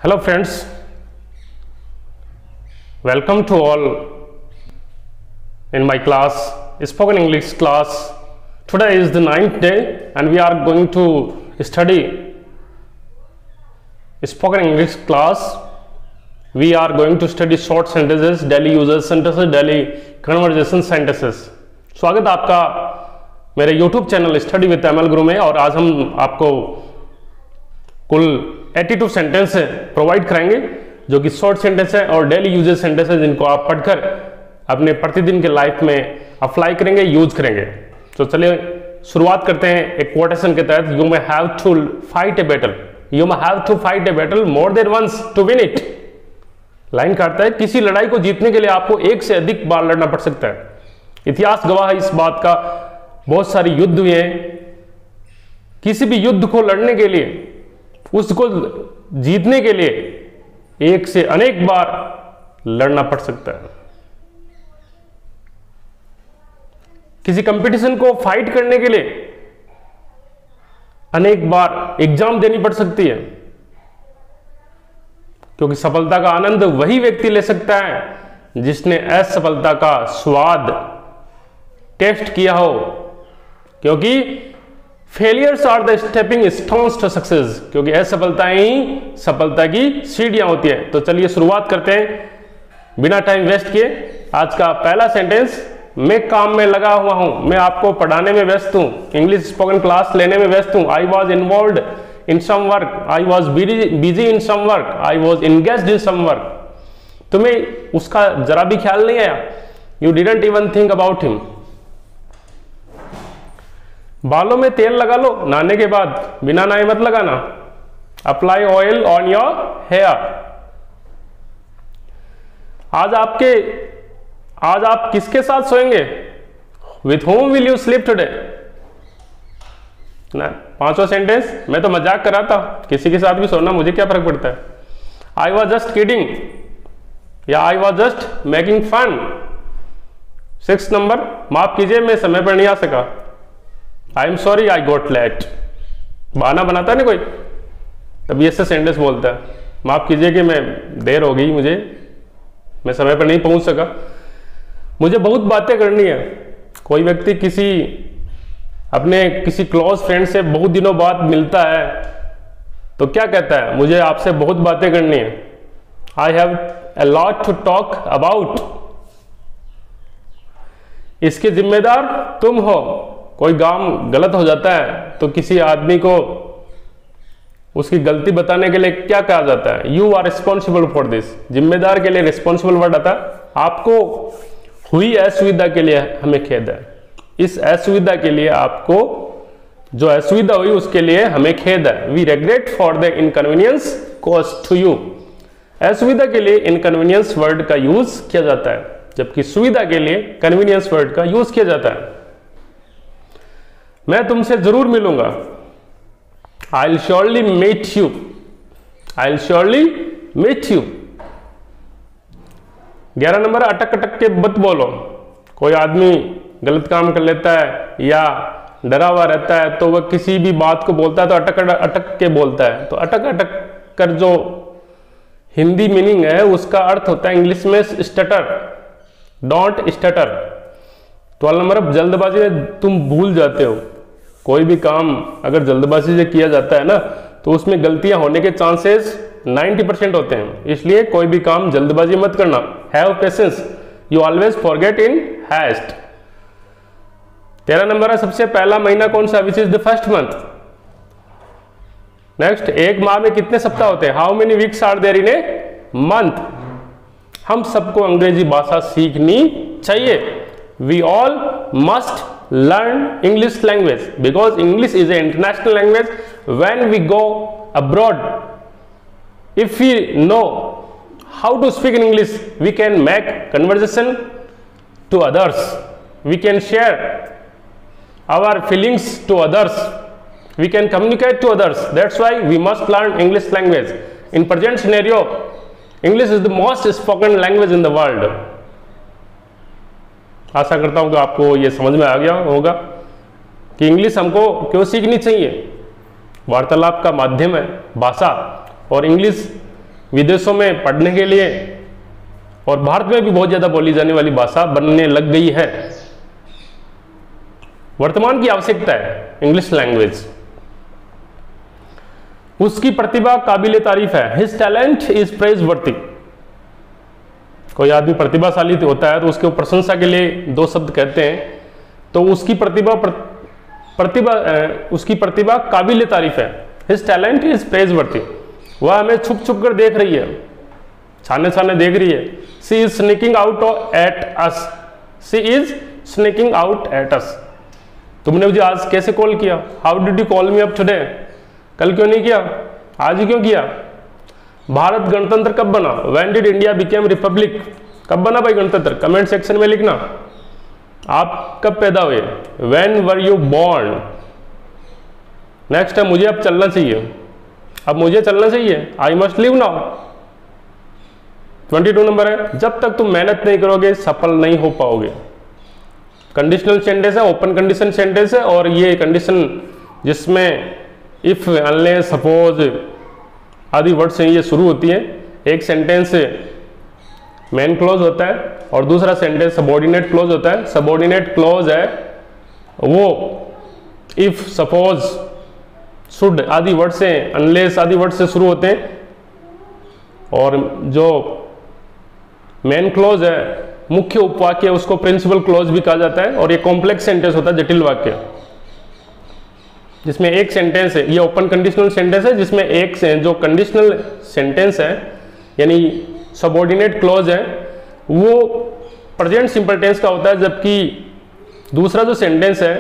Hello friends, welcome to all in my class, spoken English class. Today is the 9th day and we are going to study spoken English class. We are going to study short sentences, daily usage sentences, daily conversation sentences. स्वागत आपका मेरे YouTube channel study with ML Guru में। और आज हम आपको कुल 82 sentence provide करेंगे जो कि शॉर्ट सेंटेंस है और डेली यूजेज सेंटेंस है, जिनको आप पढ़कर अपने प्रतिदिन के लाइफ में अप्लाई करेंगे, यूज करेंगे। तो चलिए शुरुआत करते हैं एक कोटेशन के तहत। You may have to fight a battle, you may have to fight a battle more than once to win it. Line काटता है, किसी लड़ाई को जीतने के लिए आपको एक से अधिक बार लड़ना पड़ सकता है। इतिहास गवाह है इस बात का, बहुत सारे युद्ध हुए हैं। किसी भी युद्ध को लड़ने के लिए, उसको जीतने के लिए एक से अनेक बार लड़ना पड़ सकता है। किसी कंपटीशन को फाइट करने के लिए अनेक बार एग्जाम देनी पड़ सकती है, क्योंकि सफलता का आनंद वही व्यक्ति ले सकता है जिसने असफलता का स्वाद टेस्ट किया हो। क्योंकि failures are the stepping stones to success, क्योंकि असफलताएं ही सफलता की सीढ़ियां होती है। तो चलिए शुरुआत करते हैं बिना टाइम वेस्ट किए। आज का पहला सेंटेंस, मैं काम में लगा हुआ हूं, मैं आपको पढ़ाने में व्यस्त हूं, इंग्लिश स्पोकन क्लास लेने में व्यस्त हूं। I was involved in some work, I was busy in some work, I was engaged in some work. तुम्हें उसका जरा भी ख्याल नहीं आया, you didn't even think about him. बालों में तेल लगा लो नहाने के बाद, बिना नहाए मत लगाना। Apply oil on your hair. आज आप किसके साथ सोएंगे? With whom will you sleep today? ना, पांचवा सेंटेंस, मैं तो मजाक कर रहा था, किसी के साथ भी सोना मुझे क्या फर्क पड़ता है। आई वॉज जस्ट किडिंग या I was just making fun. 6 number, माफ कीजिए मैं समय पर नहीं आ सका। I am sorry I got late. बहाना बनाता है ना कोई, तभी ऐसे सेंटेंस बोलता है, माफ कीजिए कि मैं देर हो गई, मैं समय पर नहीं पहुंच सका। मुझे बहुत बातें करनी है। कोई व्यक्ति अपने किसी क्लोज फ्रेंड से बहुत दिनों बाद मिलता है तो क्या कहता है? मुझे आपसे बहुत बातें करनी है। I have a lot to talk about. इसके जिम्मेदार तुम हो। कोई काम गलत हो जाता है तो किसी आदमी को उसकी गलती बताने के लिए क्या कहा जाता है? You are responsible for this. जिम्मेदार के लिए रिस्पॉन्सिबल वर्ड आता है। आपको हुई असुविधा के लिए हमें खेद है। इस असुविधा के लिए, आपको जो असुविधा हुई उसके लिए हमें खेद है। We regret for the inconvenience caused to you. असुविधा के लिए इनकन्वीनियंस वर्ड का यूज किया जाता है, जबकि सुविधा के लिए कन्वीनियंस वर्ड का यूज किया जाता है। मैं तुमसे जरूर मिलूंगा। I will surely meet you. I will surely meet you. 11 number, अटक अटक के मत बोलो। कोई आदमी गलत काम कर लेता है या डरा हुआ रहता है तो वह किसी भी बात को बोलता है तो अटक अटक के बोलता है। तो अटक अटक कर जो हिंदी मीनिंग है उसका अर्थ होता है इंग्लिश में स्टटर। Don't stutter. 12 नंबर, जल्दबाजी में तुम भूल जाते हो। कोई भी काम अगर जल्दबाजी से किया जाता है ना तो उसमें गलतियां होने के चांसेस 90% होते हैं, इसलिए कोई भी काम जल्दबाजी मत करना। Have patience, you always forget in haste. 13 number है, सबसे पहला महीना कौन सा? Which is the first month. Next, एक माह में कितने सप्ताह होते हैं? How many weeks are there in a month. हम सबको अंग्रेजी भाषा सीखनी चाहिए। We all must learn English language because English is an international language. When we go abroad, if we know how to speak in English, we can make conversation to others. We can share our feelings to others. We can communicate to others. That's why we must learn English language. In present scenario, English is the most spoken language in the world. आशा करता हूं कि आपको ये समझ में आ गया होगा कि इंग्लिश हमको क्यों सीखनी चाहिए। वार्तालाप का माध्यम है भाषा, और इंग्लिश विदेशों में पढ़ने के लिए और भारत में भी बहुत ज़्यादा बोली जाने वाली भाषा बनने लग गई है। वर्तमान की आवश्यकता है इंग्लिश लैंग्वेज। उसकी प्रतिभा काबिले तारीफ है। हिज टैलेंट इज प्रेज वर्दी। कोई आदमी प्रतिभाशाली होता है तो उसके प्रशंसा के लिए दो शब्द कहते हैं, तो उसकी प्रतिभा काबिले तारीफ है। हिज टैलेंट इज प्रेज वर्दी। वह हमें छुप छुप कर देख रही है, छाने छाने देख रही है। She is sneaking out at us. She is sneaking out at us. तुमने मुझे आज कैसे कॉल किया? How did you call me up today? कल क्यों नहीं किया, आज ही क्यों किया? भारत गणतंत्र कब बना? When did India became republic? कब बना भाई गणतंत्र? कमेंट सेक्शन में लिखना। आप कब पैदा हुए? When were you born? Next है मुझे अब चलना चाहिए। अब मुझे चलना चाहिए, I must leave now. 22 number है, जब तक तुम मेहनत नहीं करोगे सफल नहीं हो पाओगे। कंडीशनल सेंटेंस है, ओपन कंडीशन सेंटेंस है, और ये कंडीशन जिसमें इफ, अनलेस, सपोज आदि वर्ड से ये शुरू होती है। एक सेंटेंस मेन क्लोज होता है और दूसरा सेंटेंस सबऑर्डिनेट क्लोज होता है। सबऑर्डिनेट क्लोज है वो इफ, सपोज, शुड आदि वर्ड से, अनलेस आदि वर्ड से शुरू होते हैं, और जो मेन क्लोज है, मुख्य उपवाक्य, उसको प्रिंसिपल क्लोज भी कहा जाता है। और ये कॉम्प्लेक्स सेंटेंस होता है, जटिल वाक्य, जिसमें एक सेंटेंस है। ये ओपन कंडीशनल सेंटेंस है जिसमें एक जो कंडीशनल सेंटेंस है यानी सबऑर्डिनेट क्लोज है वो प्रेजेंट सिंपल टेंस का होता है, जबकि दूसरा जो सेंटेंस है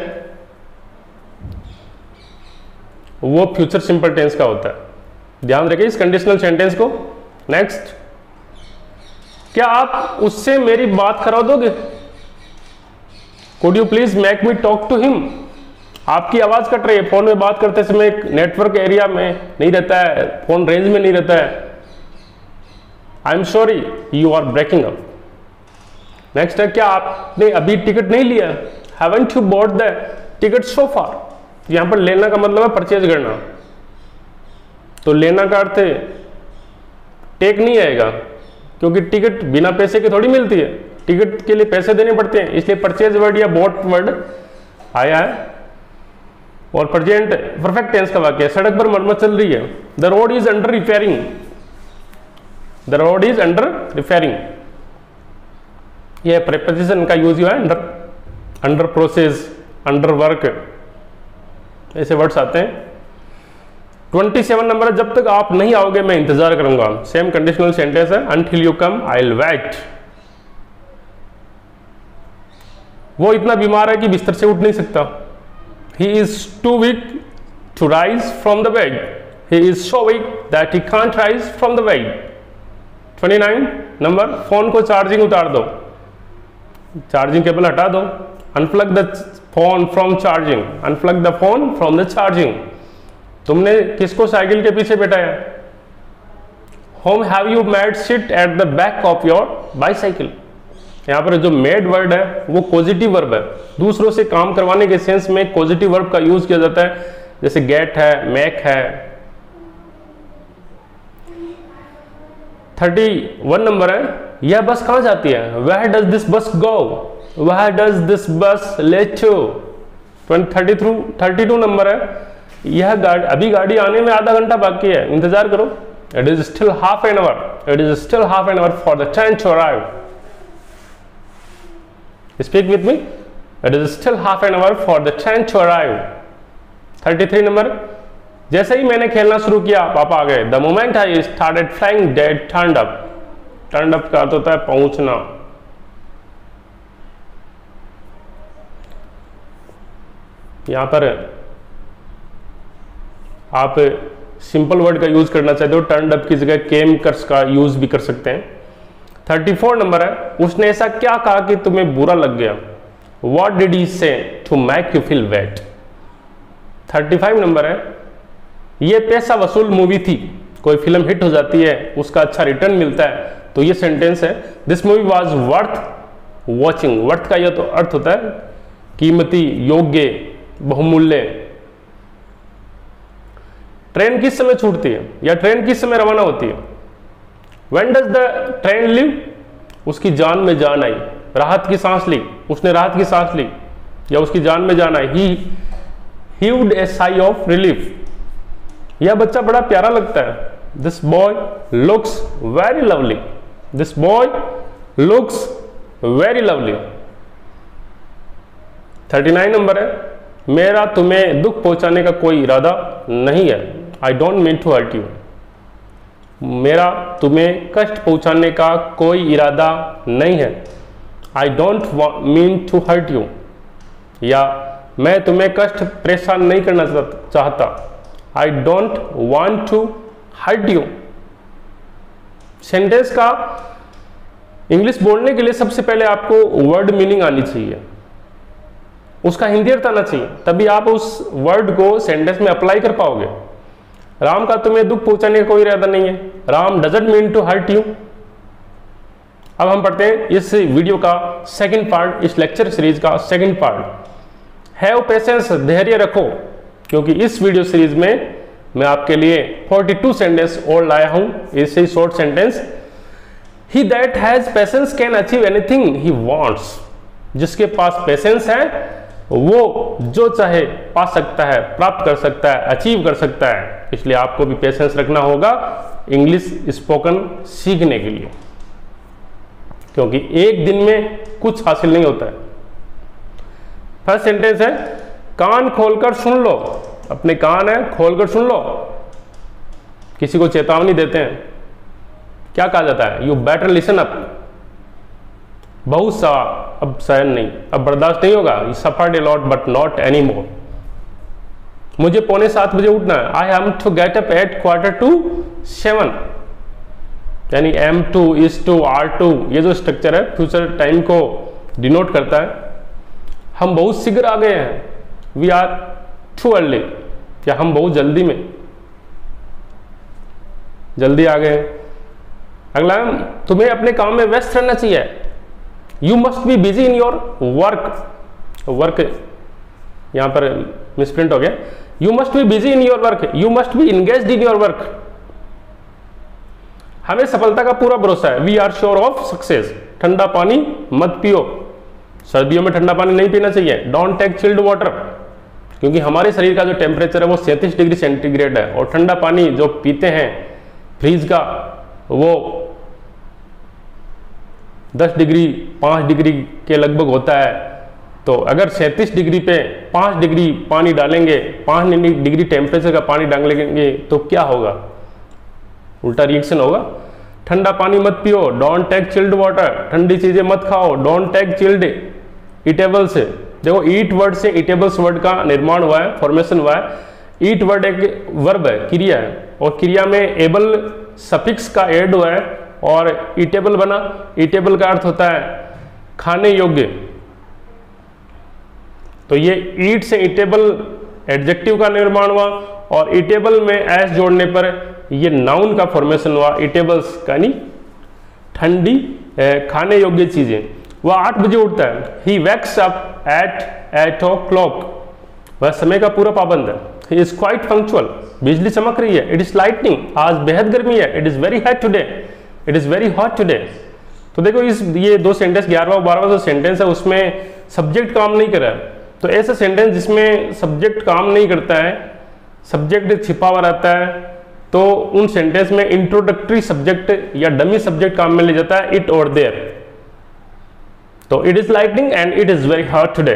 वो फ्यूचर सिंपल टेंस का होता है। ध्यान रखिए इस कंडीशनल सेंटेंस को। नेक्स्ट, क्या आप उससे मेरी बात करा दोगे? Could you please make me talk to him? आपकी आवाज कट रही है, फोन में बात करते समय नेटवर्क एरिया में नहीं रहता है, फोन रेंज में नहीं रहता है। I am sorry you are breaking up. Next है, क्या आपने अभी टिकट नहीं लिया? Haven't you bought the ticket so far? यहां पर लेना का मतलब है परचेज करना, तो लेना का अर्थ टेक नहीं आएगा, क्योंकि टिकट बिना पैसे के थोड़ी मिलती है, टिकट के लिए पैसे देने पड़ते हैं, इसलिए परचेज वर्ड या बॉट वर्ड आया है। और प्रेजेंट परफेक्ट टेंस का वाक्य है, सड़क पर मरम्मत चल रही है। The road is under repairing. The road is under repairing. यह प्रीपोजिशन का यूज हुआ है, under, under process, under work, ऐसे वर्ड्स आते हैं। 27 नंबर है, जब तक आप नहीं आओगे मैं इंतजार करूंगा। सेम कंडीशनल सेंटेंस है, until you come I will wait. वो इतना बीमार है कि बिस्तर से उठ नहीं सकता। He is too weak to rise from the bed. He is so weak that he can't rise from the bed. 29 नंबर, फोन को चार्जिंग उतार दो, चार्जिंग केबल हटा दो। Unplug the phone from charging. Unplug the phone from the charging. तुमने किसको cycle के पीछे बैठाया? Whom have you made sit at the back of your bicycle? यहाँ पर जो मेड वर्ड है वो पॉजिटिव वर्ब है, दूसरों से काम करवाने के सेंस में पॉजिटिव वर्ब का यूज किया जाता है, जैसे गेट है, मेक है। 31 नंबर है, यह बस कहाँ जाती है? Where does this bus go? Where does this bus lead to? 32 number है, यह गाड़ी, अभी गाड़ी आने में आधा घंटा बाकी है, इंतजार करो। It is still half an hour. It is still half an hour for the train to arrive. Speak with me. It is still half an hour for the train to arrive. 33 number, जैसे ही मैंने खेलना शुरू किया पापा आ गए। The moment I started flying, Dad turned up. Turned up का अर्थ होता है पहुंचना। यहां पर आप सिंपल वर्ड का यूज करना चाहते हो, टर्नड अप की जगह केम कर्स का यूज भी कर सकते हैं। 34 नंबर है, उसने ऐसा क्या कहा कि तुम्हें बुरा लग गया? What did he say to make you feel bad? 35 number है, ये पैसा वसूल मूवी थी। कोई फिल्म हिट हो जाती है, उसका अच्छा रिटर्न मिलता है, तो ये सेंटेंस है, this movie was worth watching. Worth का यह तो अर्थ होता है कीमती, योग्य, बहुमूल्य। ट्रेन किस समय छूटती है या ट्रेन किस समय रवाना होती है? When does the train leave, उसकी जान में जान आई, राहत की सांस ली, उसने राहत की सांस ली या उसकी जान में जान आई। He heaved a sigh of relief, यह बच्चा बड़ा प्यारा लगता है। This boy looks very lovely, this boy looks very lovely. 39 number है, मेरा तुम्हें दुख पहुंचाने का कोई इरादा नहीं है। I don't mean to hurt you, मेरा तुम्हें कष्ट पहुंचाने का कोई इरादा नहीं है। I don't mean to hurt you, या मैं तुम्हें कष्ट परेशान नहीं करना चाहता। I don't want to hurt you. Sentence का इंग्लिश बोलने के लिए सबसे पहले आपको वर्ड मीनिंग आनी चाहिए, उसका हिंदी अर्थ आना चाहिए, तभी आप उस वर्ड को सेंटेंस में अप्लाई कर पाओगे। राम का तुम्हें दुख पहुंचाने का कोई इरादा नहीं है, Ram doesn't mean to hurt you. अब हम पढ़ते हैं इस वीडियो का सेकंड पार्ट, इस लेक्चर सीरीज का सेकंड पार्ट। हैव पेशेंस, धैर्य रखो, क्योंकि इस वीडियो सीरीज में मैं आपके लिए 42 सेंटेंस और लाया हूं, ऐसे short sentence. He that has patience can achieve anything he wants, जिसके पास पेशेंस है वो जो चाहे पा सकता है, प्राप्त कर सकता है, अचीव कर सकता है। इसलिए आपको भी पेशेंस रखना होगा इंग्लिश स्पोकन सीखने के लिए, क्योंकि एक दिन में कुछ हासिल नहीं होता है। फर्स्ट सेंटेंस है, कान खोलकर सुन लो, अपने कान है खोलकर सुन लो। किसी को चेतावनी देते हैं, क्या कहा जाता है? You better listen up. बहुत सा, अब सहन नहीं, अब बर्दाश्त नहीं होगा। You suffered a lot but not any more. मुझे 6:45 बजे उठना है। I have to get up at 6:45, यानी M2 is to R2, ये जो स्ट्रक्चर है फ्यूचर टाइम को डिनोट करता है। हम बहुत शीघ्र आ गए हैं, वी आर टू अर्ली, क्या हम बहुत जल्दी में, जल्दी आ गए। अगला, तुम्हें अपने काम में व्यस्त रहना चाहिए। You must be busy in your work, work यहां पर मिसप्रिंट हो गया। You must be busy in your work, you must be engaged in your work. हमें सफलता का पूरा भरोसा है। We are sure of success. ठंडा पानी मत पियो, सर्दियों में ठंडा पानी नहीं पीना चाहिए। डोंट टेक चिल्ड वाटर, क्योंकि हमारे शरीर का जो टेम्परेचर है वो 37 डिग्री सेंटीग्रेड है, और ठंडा पानी जो पीते हैं फ्रीज का वो 10 डिग्री 5 डिग्री के लगभग होता है। तो अगर 37 डिग्री पे 5 डिग्री पानी डालेंगे, 5 डिग्री टेम्परेचर का पानी डालेंगे तो क्या होगा? उल्टा रिएक्शन होगा। ठंडा पानी मत पियो, डोंट टेक चिल्ड वाटर। ठंडी चीजें मत खाओ, डोंट टेक चिल्ड ईटेबल्स। देखो, ईट वर्ड से ईटेबल्स वर्ड का निर्माण हुआ है, फॉर्मेशन हुआ है। ईट वर्ड एक वर्ब है, क्रिया है, और क्रिया में एबल सफिक्स का ऐड हुआ है और ईटेबल बना। ईटेबल का अर्थ होता है खाने योग्य। तो ये ईट से ईटेबल एडजेक्टिव का निर्माण हुआ, और ईटेबल में एस जोड़ने पर ये नाउन का फॉर्मेशन हुआ। ईटेबल्स का यानी ठंडी खाने योग्य चीजें। वह 8 बजे उठता है। ही वैक्स अप एट 8 o'clock, वह समय का पूरा पाबंद है। ही इज क्वाइट पंक्चुअल, बिजली चमक रही है। इट इज लाइटनिंग, आज बेहद गर्मी है। It is very hot today, it is very hot today. तो देखो, ये दो सेंटेंस 11वां और 12वां जो सेंटेंस है उसमें सब्जेक्ट काम नहीं कर रहा है। तो ऐसा सेंटेंस जिसमें सब्जेक्ट काम नहीं करता है, सब्जेक्ट छिपा हुआ रहता है, तो उन सेंटेंस में इंट्रोडक्टरी सब्जेक्ट या डमी सब्जेक्ट काम में ले जाता है, इट और देयर। तो it is lightning and it is very hot today.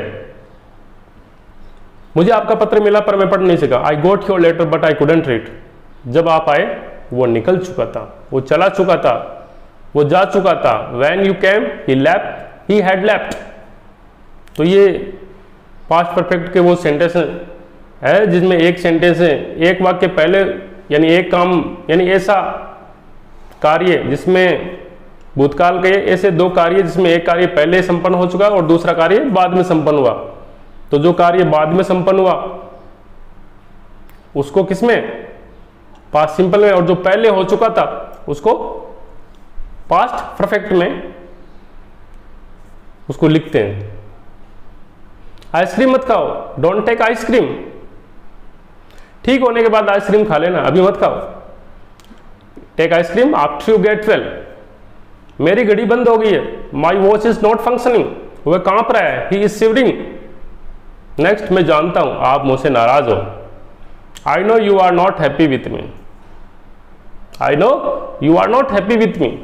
मुझे आपका पत्र मिला पर मैं पढ़ नहीं सका। I got your letter but I couldn't read. जब आप आए वो निकल चुका था, वो चला चुका था, वो जा चुका था। When you came he left, he had left. तो ये पास्ट परफेक्ट के वो सेंटेंस है जिसमें एक सेंटेंस है, एक वाक्य पहले, यानी एक काम, यानी ऐसा कार्य जिसमें भूतकाल के ऐसे दो कार्य जिसमें एक कार्य पहले संपन्न हो चुका और दूसरा कार्य बाद में संपन्न हुआ। तो जो कार्य बाद में संपन्न हुआ उसको किसमें? पास्ट सिंपल में, और जो पहले हो चुका था उसको पास्ट परफेक्ट में उसको लिखते हैं। आइसक्रीम मत खाओ, डोंट टेक आइसक्रीम। ठीक होने के बाद आइसक्रीम खा लेना, अभी मत खाओ। Take ice cream after you get well. मेरी घड़ी बंद हो गई है, my watch is not functioning, वह कांप रहा है, ही इज शिवरिंग। नेक्स्ट, मैं जानता हूं आप मुझसे नाराज हो, I know you are not happy with me, I know you are not happy with me.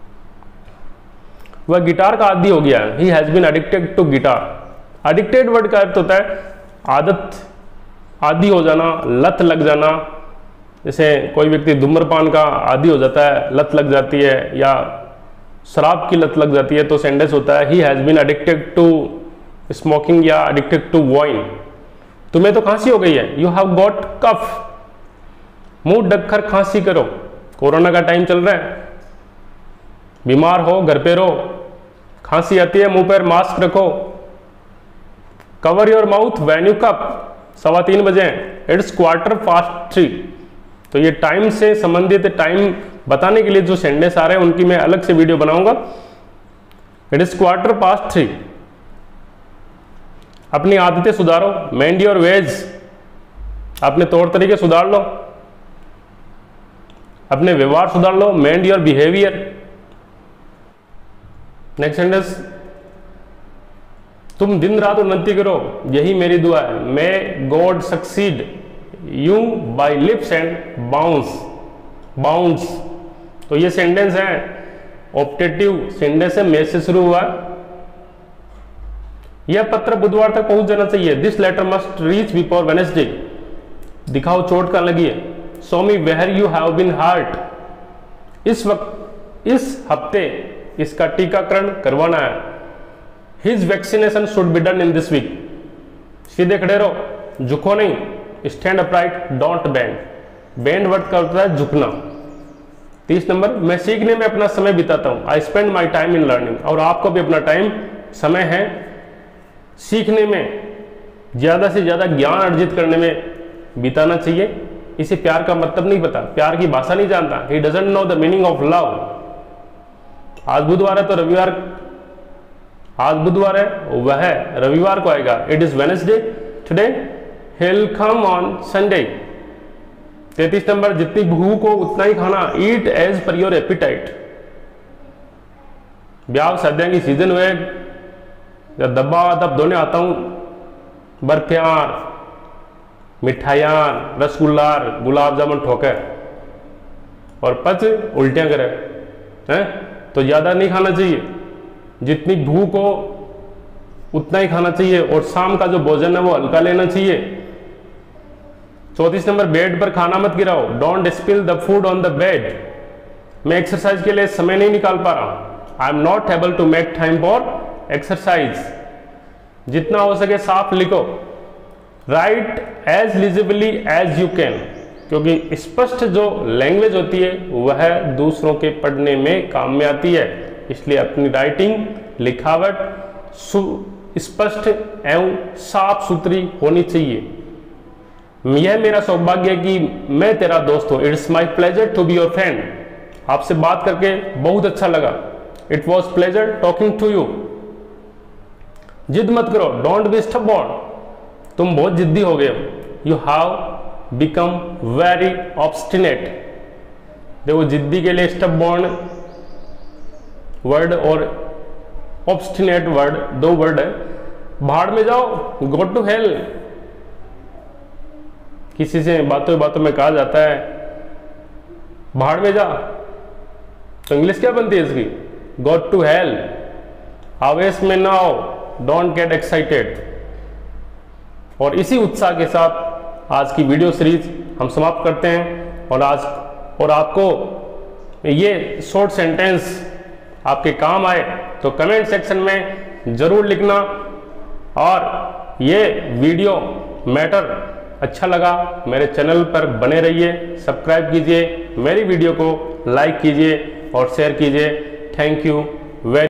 वह गिटार का आदी हो गया है, he has been addicted to guitar. Addicted word का अर्थ होता है आदत, आदी हो जाना, लत लग जाना। जैसे कोई व्यक्ति धूम्रपान का आदी हो जाता है, लत लग जाती है, या शराब की लत लग जाती है, तो सेंटेंस होता है he has been addicted to smoking या एडिक्टेड टू वाइन। तुम्हें तो खांसी हो गई है, यू हैव गॉट कफ, मुंह ढककर खांसी करो। कोरोना का टाइम चल रहा है, बीमार हो घर पे रहो, खांसी आती है मुंह पर मास्क रखो। Cover your mouth when you cough, 3:15 बजे हैं, इट्स 3:15। तो ये टाइम से संबंधित टाइम बताने के लिए जो सेंटेंस आ रहे हैं उनकी मैं अलग से वीडियो बनाऊंगा। It is 3:15। अपनी आदतें सुधारो, मेंड योर वेज, अपने तौर तरीके सुधार लो, अपने व्यवहार सुधार लो, mend your behaviour. Next sentence, तुम दिन रात उन्नति करो, यही मेरी दुआ है। May God succeed you by leaps and bounds. तो ये सेंटेंस है, ऑप्टेटिव सेंटेंस है, मे से शुरू हुआ। यह पत्र बुधवार तक पहुंच जाना चाहिए, this letter must reach before Wednesday. दिखाओ चोट कहां लगी है, show me where you have been hurt. इस हफ्ते इसका टीकाकरण करवाना है। His vaccination should be done in this week. सीधे खड़े रहो, झुको नहीं, stand upright, don't bend. Bend word का होता है झुकना। 30 नंबर, मैं सीखने में अपना समय बिताता हूं, I spend my time in learning. और आपको भी अपना टाइम, समय है सीखने में, ज्यादा से ज्यादा ज्ञान अर्जित करने में बिताना चाहिए। इसे प्यार का मतलब नहीं पता, प्यार की भाषा नहीं जानता, he doesn't know the meaning of love. आज बुधवार है तो रविवार, आज बुधवार है वह रविवार को आएगा, it is Wednesday today, he will come on Sunday. 33 number, जितनी भूख हो उतना ही खाना, eat as per your appetite. ब्याह शादियां की सीजन हुए, जब दबा दब धोने आता हूं, बर्फियार, मिठाइयां, रसगुल्ला, गुलाब जामुन ठोके और पच उल्टियां करे हैं, तो ज्यादा नहीं खाना चाहिए। जितनी भूख हो उतना ही खाना चाहिए, और शाम का जो भोजन है वो हल्का लेना चाहिए। 34 नंबर, बेड पर खाना मत गिराओ, don't spill the food on the bed. मैं एक्सरसाइज के लिए समय नहीं निकाल पा रहा हूं, I am not able to make time for exercise. जितना हो सके साफ लिखो, write as legibly as you can, क्योंकि स्पष्ट जो लैंग्वेज होती है वह दूसरों के पढ़ने में काम में आती है। इसलिए अपनी राइटिंग, लिखावट स्पष्ट एवं साफ सुथरी होनी चाहिए। यह मेरा सौभाग्य है कि मैं तेरा दोस्त हूं, it's my pleasure to be your friend. आपसे बात करके बहुत अच्छा लगा, it was pleasure talking to you. जिद मत करो, डोंट बी स्टबॉर्न, तुम बहुत जिद्दी हो गए हो, you have become very obstinate. देखो, जिद्दी के लिए स्टबॉर्न वर्ड और ऑब्स्टिनेट वर्ड, दो वर्ड है। भाड़ में जाओ, गो टू हेल। किसी से बातों बातों में कहा जाता है भाड़ में जा, तो इंग्लिश क्या बनती है इसकी, गो टू हेल। आवेश में ना आओ, डोंट गेट एक्साइटेड। और इसी उत्साह के साथ आज की वीडियो सीरीज हम समाप्त करते हैं। और आपको ये शॉर्ट सेंटेंस आपके काम आए तो कमेंट सेक्शन में जरूर लिखना। और ये वीडियो मैटर अच्छा लगा, मेरे चैनल पर बने रहिए, सब्सक्राइब कीजिए, मेरी वीडियो को लाइक कीजिए और शेयर कीजिए। Thank you.